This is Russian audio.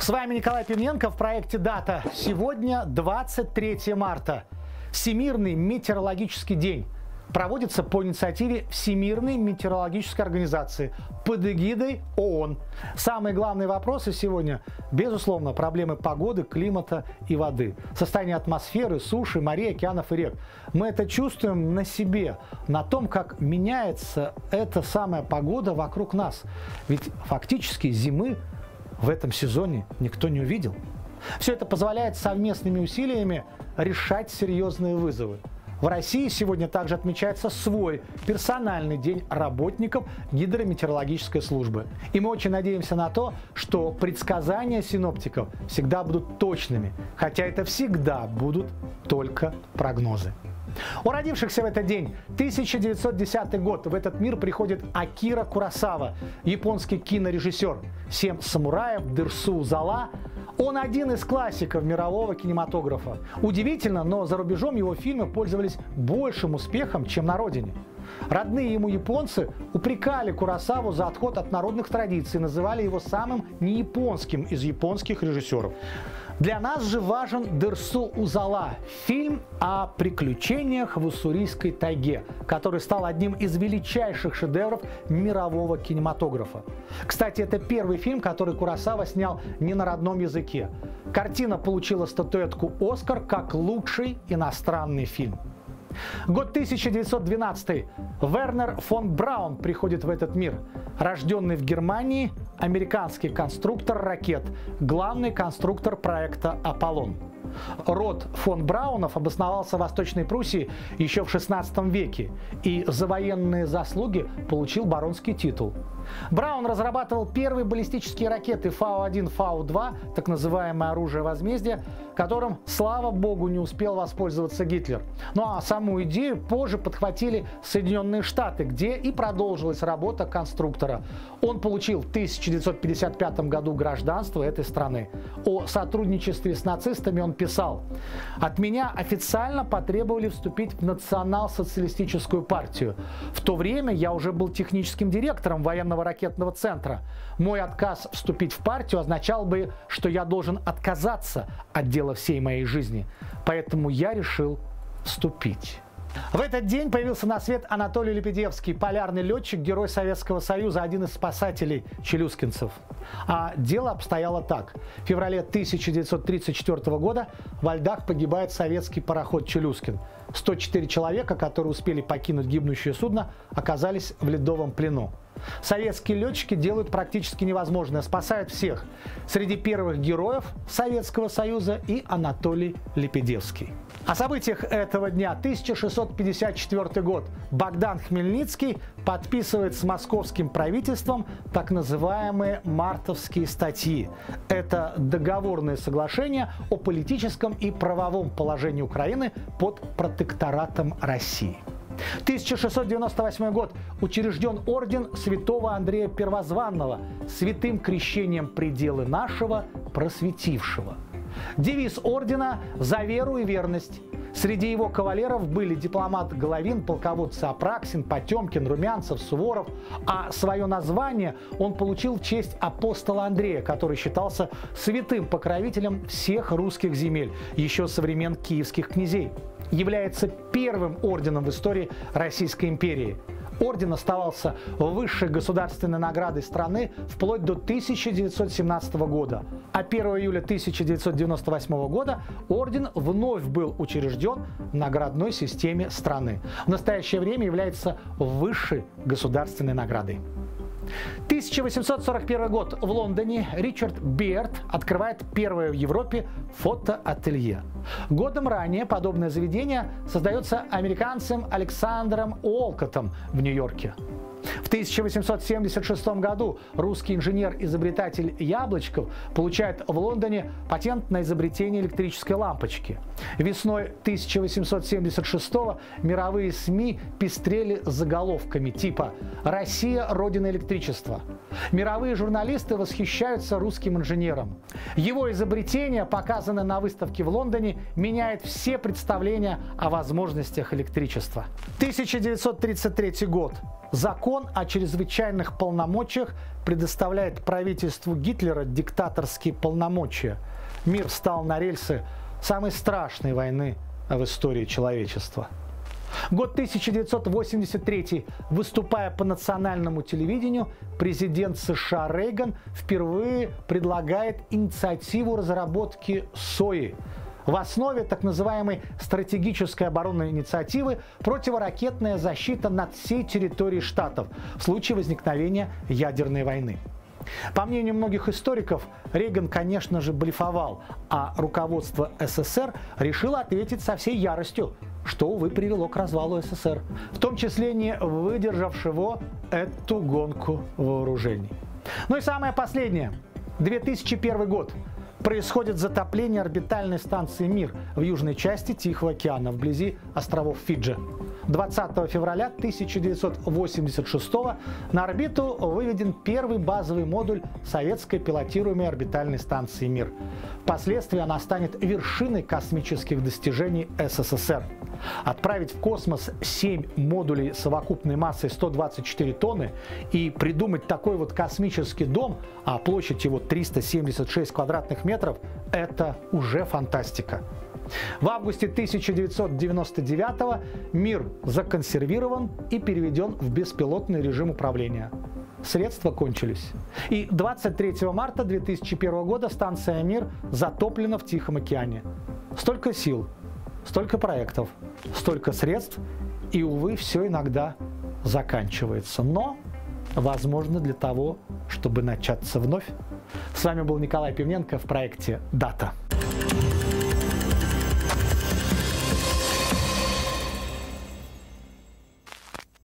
С вами Николай Пивненко в проекте «Дата». Сегодня 23 марта. Всемирный метеорологический день. Проводится по инициативе Всемирной метеорологической организации под эгидой ООН. Самые главные вопросы сегодня, безусловно, проблемы погоды, климата и воды. Состояние атмосферы, суши, морей, океанов и рек. Мы это чувствуем на себе, на том, как меняется эта самая погода вокруг нас. Ведь фактически зимы в этом сезоне никто не увидел. Все это позволяет совместными усилиями решать серьезные вызовы. В России сегодня также отмечается свой персональный день работников гидрометеорологической службы. И мы очень надеемся на то, что предсказания синоптиков всегда будут точными, хотя это всегда будут только прогнозы. У родившихся в этот день 1910 год в этот мир приходит Акира Куросава, японский кинорежиссер. «Семь самураев», «Дерсу Узала». Он один из классиков мирового кинематографа. Удивительно, но за рубежом его фильмы пользовались большим успехом, чем на родине. Родные ему японцы упрекали Куросаву за отход от народных традиций, называли его самым неяпонским из японских режиссеров. Для нас же важен «Дерсу Узала» – фильм о приключениях в уссурийской тайге, который стал одним из величайших шедевров мирового кинематографа. Кстати, это первый фильм, который Куросава снял не на родном языке. Картина получила статуэтку «Оскар» как лучший иностранный фильм. Год 1912. Вернер фон Браун приходит в этот мир. Рожденный в Германии, американский конструктор ракет, главный конструктор проекта «Аполлон». Род фон Браунов обосновался в Восточной Пруссии еще в XVI веке и за военные заслуги получил баронский титул. Браун разрабатывал первые баллистические ракеты Фау-1, Фау-2, так называемое оружие возмездия, которым, слава богу, не успел воспользоваться Гитлер. Ну а саму идею позже подхватили Соединенные Штаты, где и продолжилась работа конструктора. Он получил в 1955 году гражданство этой страны. О сотрудничестве с нацистами он писал: «От меня официально потребовали вступить в национал-социалистическую партию. В то время я уже был техническим директором военного ракетного центра. Мой отказ вступить в партию означал бы, что я должен отказаться от дела всей моей жизни. Поэтому я решил вступить». В этот день появился на свет Анатолий Лепедевский, полярный летчик, герой Советского Союза, один из спасателей челюскинцев. А дело обстояло так. В феврале 1934 года во льдах погибает советский пароход «Челюскин». 104 человека, которые успели покинуть гибнущее судно, оказались в ледовом плену. Советские летчики делают практически невозможное, спасают всех. Среди первых героев Советского Союза и Анатолий Лепедевский. О событиях этого дня. 1654 год. Богдан Хмельницкий подписывает с московским правительством так называемые «Мартовские статьи». Это договорные соглашения о политическом и правовом положении Украины под протекторатом России. 1698 год. Учрежден орден святого Андрея Первозванного, святым крещением пределы нашего просветившего. Девиз ордена «За веру и верность». Среди его кавалеров были дипломат Головин, полководцы Апраксин, Потемкин, Румянцев, Суворов. А свое название он получил в честь апостола Андрея, который считался святым покровителем всех русских земель еще со времен киевских князей. Является первым орденом в истории Российской империи. Орден оставался высшей государственной наградой страны вплоть до 1917 года. А 1 июля 1998 года орден вновь был учрежден в наградной системе страны. В настоящее время является высшей государственной наградой. 1841 год. В Лондоне Ричард Бирд открывает первое в Европе фотоателье. Годом ранее подобное заведение создается американцем Александром Уолкоттом в Нью-Йорке. В 1876 году русский инженер-изобретатель Яблочков получает в Лондоне патент на изобретение электрической лампочки. Весной 1876 мировые СМИ пестрели заголовками типа «Россия – родина электричества». Мировые журналисты восхищаются русским инженером. Его изобретение, показанное на выставке в Лондоне, меняет все представления о возможностях электричества. 1933 год. Закон о чрезвычайных полномочиях предоставляет правительству Гитлера диктаторские полномочия. Мир встал на рельсы самой страшной войны в истории человечества. Год 1983. Выступая по национальному телевидению, президент США Рейган впервые предлагает инициативу разработки СОИ. В основе так называемой стратегической оборонной инициативы противоракетная защита над всей территорией штатов в случае возникновения ядерной войны. По мнению многих историков, Рейган, конечно же, блефовал, а руководство СССР решило ответить со всей яростью, что, увы, привело к развалу СССР, в том числе не выдержавшего эту гонку вооружений. Ну и самое последнее. 2001 год. Происходит затопление орбитальной станции «Мир» в южной части Тихого океана, вблизи островов Фиджи. 20 февраля 1986 на орбиту выведен первый базовый модуль советской пилотируемой орбитальной станции «Мир». Впоследствии она станет вершиной космических достижений СССР. Отправить в космос 7 модулей совокупной массой 124 тонны и придумать такой вот космический дом, а площадь его 376 квадратных метров – это уже фантастика. В августе 1999 «Мир» законсервирован и переведен в беспилотный режим управления. Средства кончились. И 23 марта 2001 года станция «Мир» затоплена в Тихом океане. Столько сил, столько проектов, столько средств, и, увы, все иногда заканчивается. Но, возможно, для того, чтобы начаться вновь. С вами был Николай Пивненко в проекте «Дата».